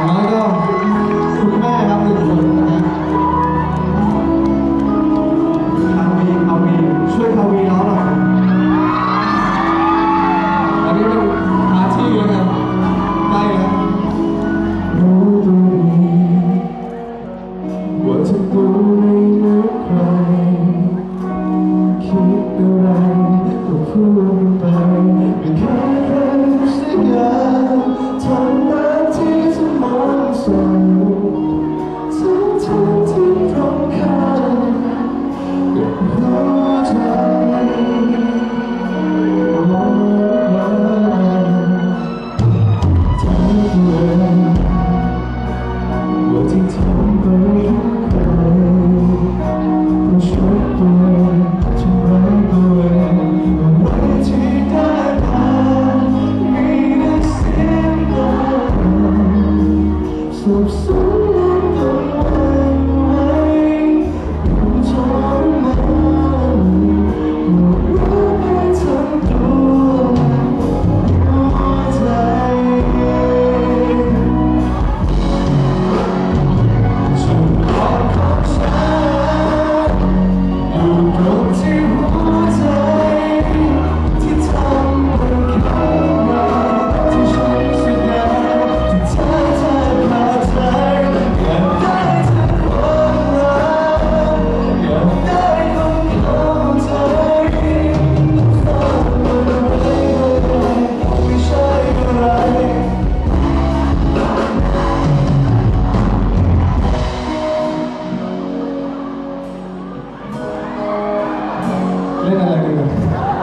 น้อยก็คุณแม่ครับ1 คนนะฮะคาวีช่วยคาวีร้องหน่อยอันนี้เป็นหาที่แล้วกันใกล้แล้วรู้ตัวดีว่าจะดูไม่เหมือนใครคิดอะไรก็พูดไปไม่เคยสักอย่างทำหน้าที่จะมองส่งทั้งที่ตรงข้ามกับหัวใจว่าที่ทำไปใครก็ชดตัวทำร้ายตัวเองวันที่ได้ผ่านมีแต่เสียงร้องสับสนและกังวลไว้ทรมานหมดรักให้ทั้งตัวหัวใจฉันรักของฉันอยู่ตรงที่หัวใจที่ทำมันแค่ไหนที่ฉันแสดงที่เธอแทบขาดใจอยากได้เธอความรักอยากได้คนเข้าใจฟังมันไม่ใช่อะไรเล่นอะไรดีกัน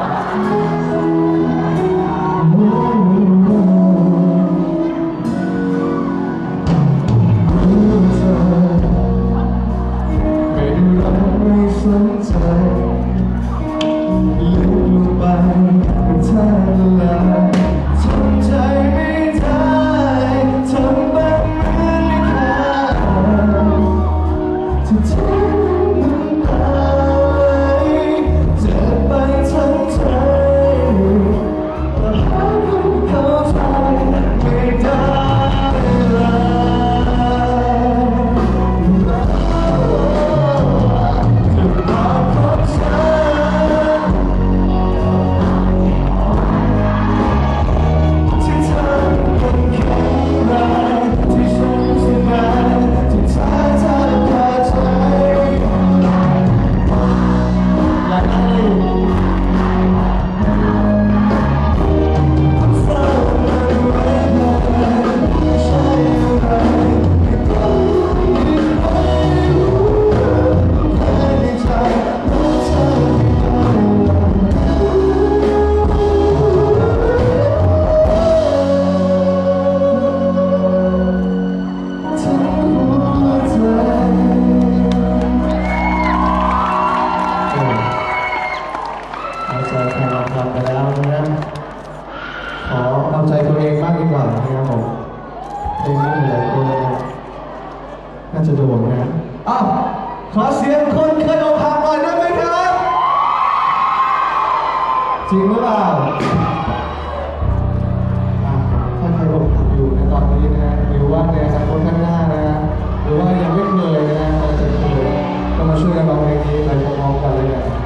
ไม่รักไม่สนใจลึกลงไปก็แทบละลายทำใจไม่ได้ทำแบบเหมือนไม่ขาดที่เธอนั้นตายเจ็บไปทั้งใจแต่หาคนเข้าใจไม่ได้เลยจะรักของฉันที่เธอเป็นแค่แรงที่ฉันแสดงที่เธอแทบขาดใจ และนั่นอยู่ฟังมันไว้เลยไม่ใช่อะไรไม่ต้องมีใครรู้ภายในใจว่าเธอไม่ได้ทั้งหัวใจเอาใจใครมาทำไปแล้วนะขอเอาใจตัวเองมากดีกว่านะครับผมเพลงนี้เหลือตัวน่าจะโดนนะอ้าวขอเสียงคนเคยอกหักหน่อยได้ไหมครับจริงหรือเปล่าถ้าใครอกหักอยู่ในตอนนี้นะหรือว่าในอนาคตข้างหน้านะหรือว่ายังไม่เคยนะเราจะเคยก็มาช่วยกันร้องเพลงนี้ไปพร้อมๆกันเลยนะ